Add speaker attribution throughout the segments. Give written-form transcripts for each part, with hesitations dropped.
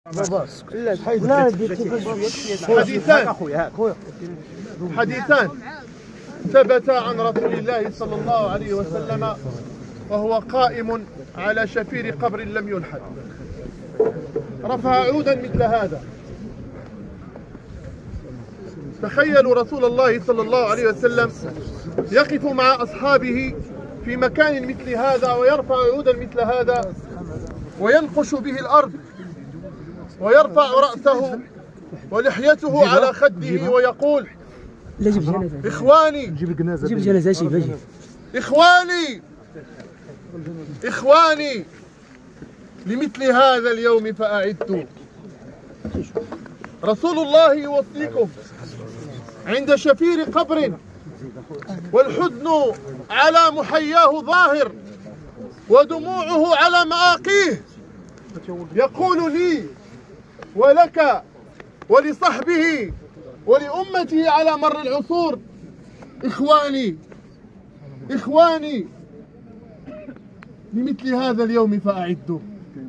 Speaker 1: حديثان ثبت عن رسول الله صلى الله عليه وسلم وهو قائم على شفير قبر لم يلحد، رفع عودا مثل هذا. تخيلوا رسول الله صلى الله عليه وسلم يقف مع أصحابه في مكان مثل هذا ويرفع عودا مثل هذا وينقش به الأرض ويرفع رأسه ولحيته على خده ويقول: إخواني إخواني إخواني لمثل هذا اليوم فأعدوا. رسول الله يوصيكم عند شفير قبر والحزن على محياه ظاهر ودموعه على مآقيه، يقول لي ولك ولصحبه ولأمته على مر العصور: إخواني إخواني لمثل هذا اليوم فأعدوا.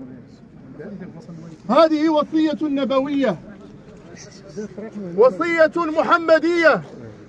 Speaker 1: هذه وصية نبوية، وصية محمدية،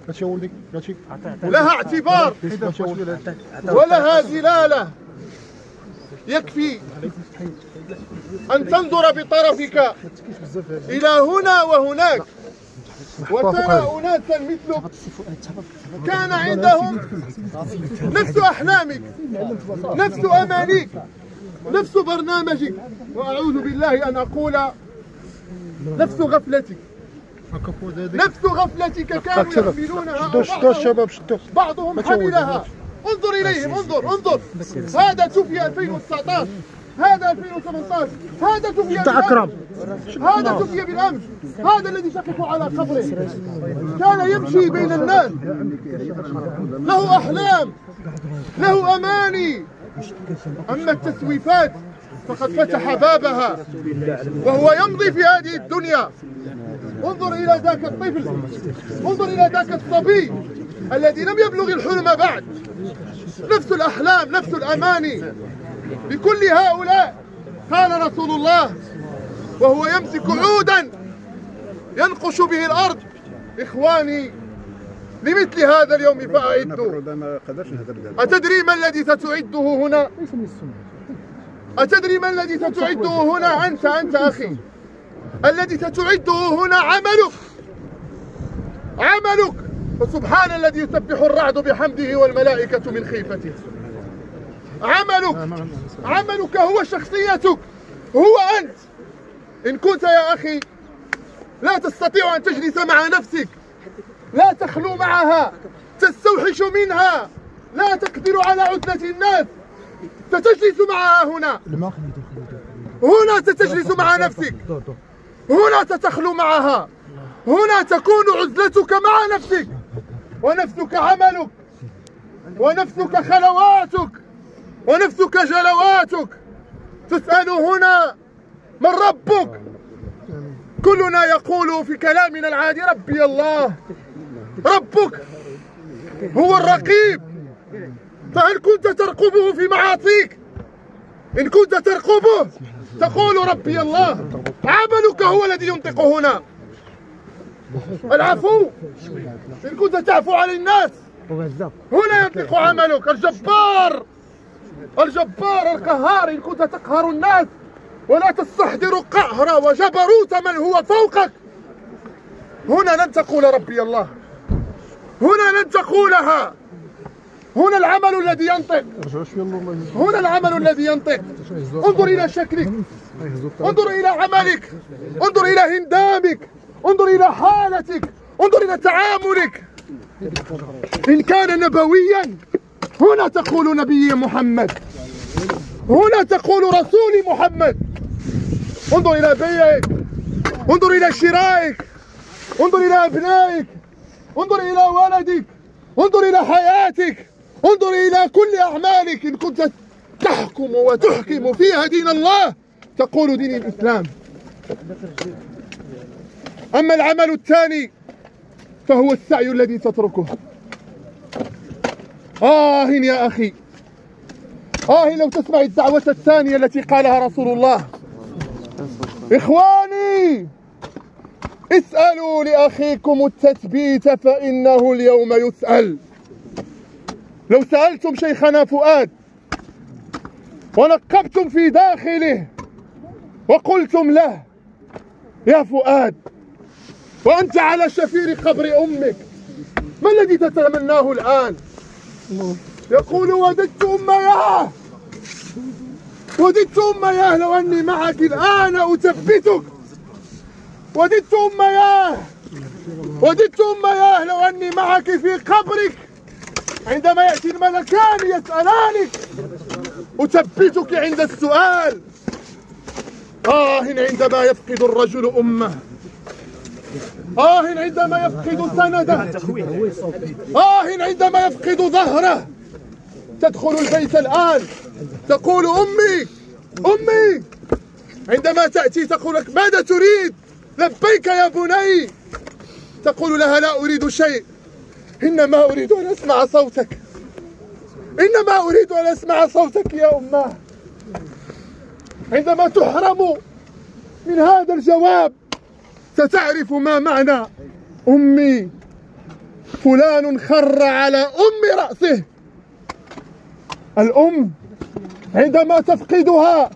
Speaker 1: لها اعتبار ولها دلالة. يكفي أن تنظر بطرفك إلى هنا وهناك وترى أناسا مثلك كان عندهم نفس أحلامك، نفس أمانيك، نفس برنامجك، وأعوذ بالله أن أقول نفس غفلتك، نفس غفلتك كانوا يحملونها بعضهم حملها. انظر إليهم، انظر هذا توفي 2019، هذا 2018، هذا توفي بالأمس، هذا توفي بالأمس، هذا الذي تقف على قبره كان يمشي بين الناس، له أحلام، له أماني. أما التسويفات فقد فتح بابها وهو يمضي في هذه الدنيا. انظر إلى ذاك الطفل، انظر إلى ذاك الصبي الذي لم يبلغ الحلم بعد، نفس الأحلام، نفس الأماني. لكل هؤلاء قال رسول الله وهو يمسك عودا ينقش به الأرض: إخواني لمثل هذا اليوم فأعدوا. أتدري ما الذي ستعده هنا؟ أتدري ما الذي ستعده هنا؟ أنت أخي، الذي ستعده هنا عملك. فسبحان الذي يسبح الرعد بحمده والملائكة من خيفته. عملك هو شخصيتك، هو أنت. إن كنت يا أخي لا تستطيع أن تجلس مع نفسك، لا تخلو معها، تستوحش منها، لا تقدر على عزلة الناس، ستجلس معها هنا ستجلس مع نفسك، هنا ستخلو معها، هنا تكون عزلتك مع نفسك، ونفسك عملك، ونفسك خلواتك، ونفسك جلواتك. تسأل هنا من ربك؟ كلنا يقول في كلامنا العادي: ربي الله. ربك هو الرقيب، فهل كنت ترقبه في معاصيك؟ إن كنت ترقبه تقول ربي الله. عملك هو الذي ينطق هنا. العفو، إن كنت تعفو عن الناس هنا ينطق عملك. الجبار القهار، إن كنت تقهر الناس ولا تستحضر قهر وجبروت من هو فوقك هنا لن تقول ربي الله، هنا لن تقولها. هنا العمل الذي ينطق، هنا العمل الذي ينطق. انظر إلى شكلك، انظر إلى عملك، انظر إلى هندامك، انظر إلى حالتك، انظر إلى تعاملك. إن كان نبويا هنا تقول نبي محمد، هنا تقول رسول محمد. انظر إلى بيعك، انظر إلى شرائك، انظر إلى أبنائك، انظر إلى ولدك، انظر إلى حياتك، انظر إلى كل أعمالك. إن كنت تحكم وتحكم فيها دين الله تقول دين الإسلام. أما العمل الثاني فهو السعي الذي تتركه. يا أخي، لو تسمع الدعوة الثانية التي قالها رسول الله إخواني، اسألوا لأخيكم التثبيت فإنه اليوم يسأل. لو سألتم شيخنا فؤاد ونقبتم في داخله وقلتم له: يا فؤاد، وأنت على شفير قبر أمك، ما الذي تتمناه الآن؟ يقول: وددت أمياه، وددت أمياه لو أني معك الآن أثبتك، وددت أمياه، وددت أمياه لو أني معك في قبرك عندما يأتي الملكان يسألانك أثبتك عند السؤال. عندما يفقد الرجل أمه، عندما يفقد سنده، عندما يفقد ظهره. تدخل البيت الآن تقول: أمي أمي. عندما تأتي تقول لك: ماذا تريد؟ لبيك يا بني. تقول لها: لا أريد شيء، إنما أريد أن أسمع صوتك، إنما أريد أن أسمع صوتك يا أماه. عندما تحرم من هذا الجواب ستعرف ما معنى أمي. فلان خر على أم رأسه. الأم عندما تفقدها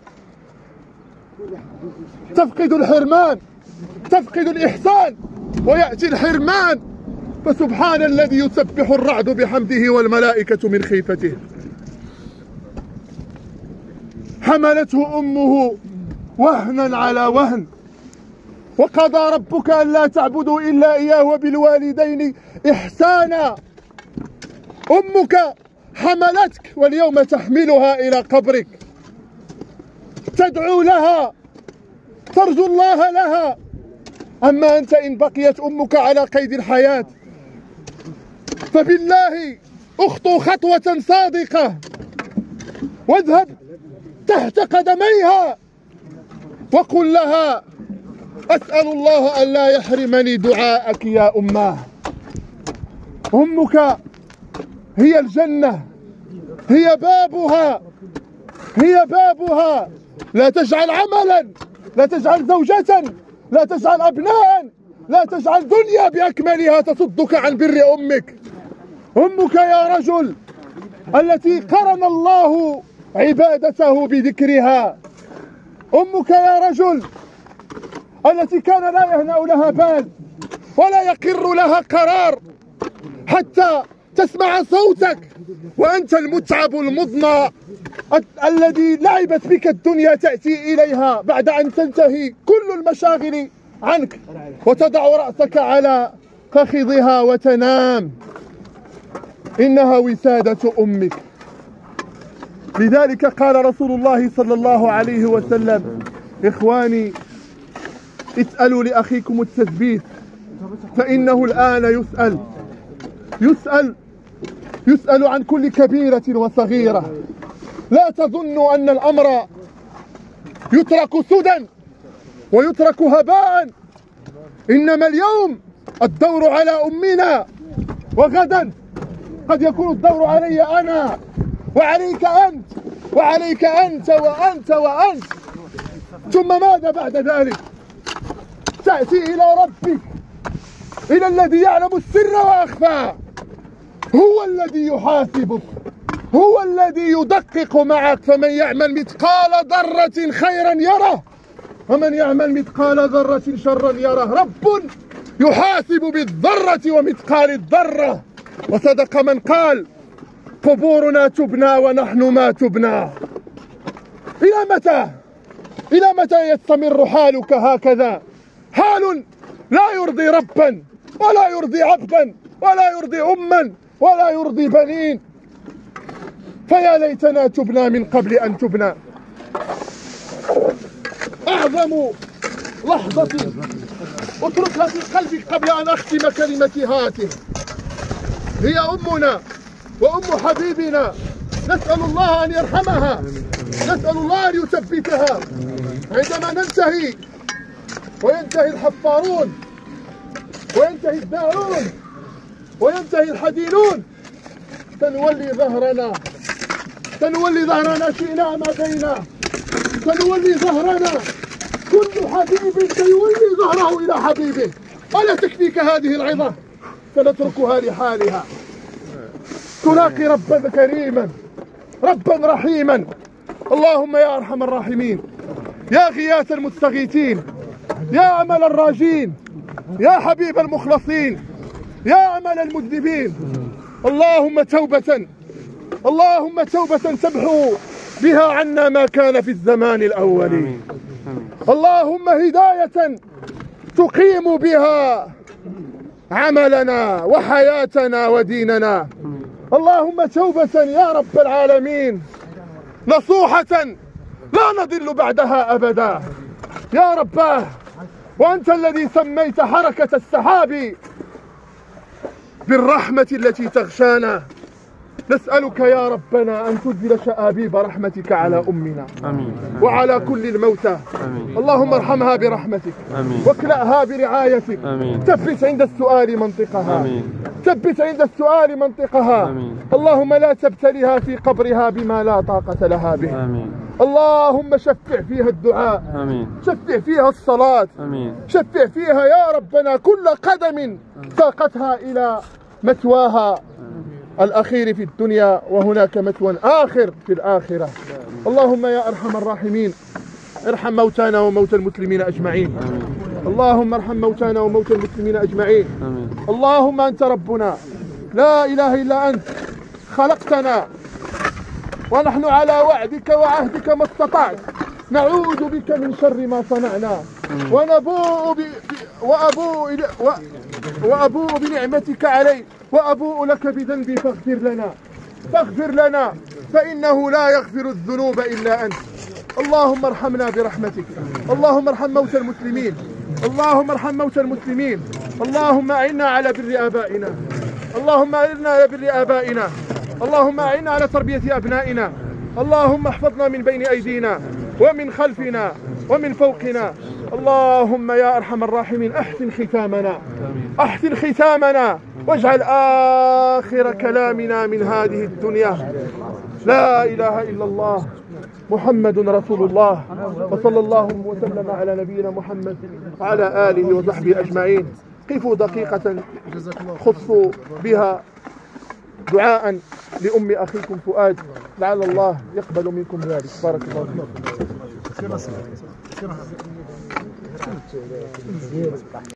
Speaker 1: تفقد الحرمان، تفقد الإحسان، ويأتي الحرمان. فسبحان الذي يسبح الرعد بحمده والملائكة من خيفته. حملته أمه وهنا على وهن، وقضى ربك ألا تعبدوا إلا إياه وبالوالدين إحسانا. أمك حملتك واليوم تحملها إلى قبرك، تدعو لها، ترجو الله لها. أما أنت إن بقيت أمك على قيد الحياة فبالله اخطو خطوة صادقة واذهب تحت قدميها وقل لها: أسأل الله أن لا يحرمني دعاءك يا أماه. أمك هي الجنة، هي بابها، هي بابها. لا تجعل عملا، لا تجعل زوجة، لا تجعل أبناء، لا تجعل دنيا بأكملها تصدك عن بر أمك. أمك يا رجل التي قرن الله عبادته بذكرها. أمك يا رجل التي كان لا يهنأ لها بال ولا يقر لها قرار حتى تسمع صوتك، وأنت المتعب المضنى الذي لعبت بك الدنيا تأتي إليها بعد أن تنتهي كل المشاغل عنك وتضع رأسك على فخذها وتنام. إنها وسادة أمك. لذلك قال رسول الله صلى الله عليه وسلم: إخواني، اسألوا لأخيكم التثبيت فإنه الآن يسأل عن كل كبيرة وصغيرة. لا تظنوا أن الأمر يترك سدى ويترك هباء، إنما اليوم الدور على أمنا، وغدا قد يكون الدور علي أنا، وعليك أنت، وعليك أنت وأنت وأنت. ثم ماذا بعد ذلك؟ تأتي إلى ربك، إلى الذي يعلم السر وأخفى. هو الذي يحاسبك، هو الذي يدقق معك. فمن يعمل مثقال ذرة خيرا يره، ومن يعمل مثقال ذرة شرا يره. رب يحاسب بالذرة ومثقال الذرة. وصدق من قال: قبورنا تبنى ونحن ما تبنى. إلى متى؟ إلى متى يستمر حالك هكذا؟ حال لا يرضي ربا ولا يرضي عبدا ولا يرضي أما ولا يرضي بنين. فيا ليتنا تبنى من قبل أن تبنى. أعظم لحظة اتركها في قلبك قبل أن أختم كلمتي هاته هي أمنا وأم حبيبنا. نسأل الله أن يرحمها، نسأل الله أن يثبتها. عندما ننتهي وينتهي الحفارون وينتهي الدارون وينتهي الحدينون سنولي ظهرنا شئنا ما بينا، سنولي ظهرنا كل حبيب سيولي ظهره إلى حبيبه. ألا تكفيك هذه العظة؟ سنتركها لحالها. تلاقي ربا كريما، ربا رحيما. اللهم يا أرحم الراحمين، يا غياث المستغيثين، يا أمل الراجين، يا حبيب المخلصين، يا أمل المذنبين. اللهم توبة، اللهم توبة تمحو بها عنا ما كان في الزمان الأول. اللهم هداية تقيم بها عملنا وحياتنا وديننا. اللهم توبة يا رب العالمين نصوحة لا نضل بعدها أبدا يا رباه. وأنت الذي سميت حركة السحاب بالرحمة التي تغشانا. نسألك يا ربنا أن تنزل شآبيب رحمتك على أمنا وعلى كل الموتى. اللهم ارحمها برحمتك واكلأها برعايتك. ثبت عند السؤال منطقها، ثبت عند السؤال منطقها. اللهم لا تبتلها في قبرها بما لا طاقة لها به. اللهم شفع فيها الدعاء، شفع فيها الصلاة، شفع فيها يا ربنا كل قدم ساقتها إلى مثواها الأخير في الدنيا، وهناك مثوى آخر في الآخرة. اللهم يا أرحم الراحمين ارحم موتانا وموتى المسلمين أجمعين. اللهم ارحم موتانا وموتى المسلمين أجمعين. اللهم أنت ربنا لا إله إلا أنت، خلقتنا ونحن على وعدك وعهدك ما استطعت. نعوذ بك من شر ما صنعنا وأبوء بنعمتك علي وأبوء لك بذنبي فاغفر لنا فإنه لا يغفر الذنوب إلا أنت. اللهم ارحمنا برحمتك. اللهم ارحم موتى المسلمين. اللهم ارحم موتى المسلمين. اللهم أعنا على بر آبائنا. اللهم أعنا على بر آبائنا. اللهم أعنا على تربية أبنائنا. اللهم احفظنا من بين أيدينا ومن خلفنا ومن فوقنا. اللهم يا أرحم الراحمين أحسن ختامنا، أحسن ختامنا، واجعل آخر كلامنا من هذه الدنيا لا إله إلا الله محمد رسول الله. وصلى الله وسلم على نبينا محمد وعلى آله وصحبه أجمعين. قفوا دقيقة خصوا بها دعاء لأم أخيكم فؤاد، لعل الله يقبل منكم ذلك. بارك الله فيكم.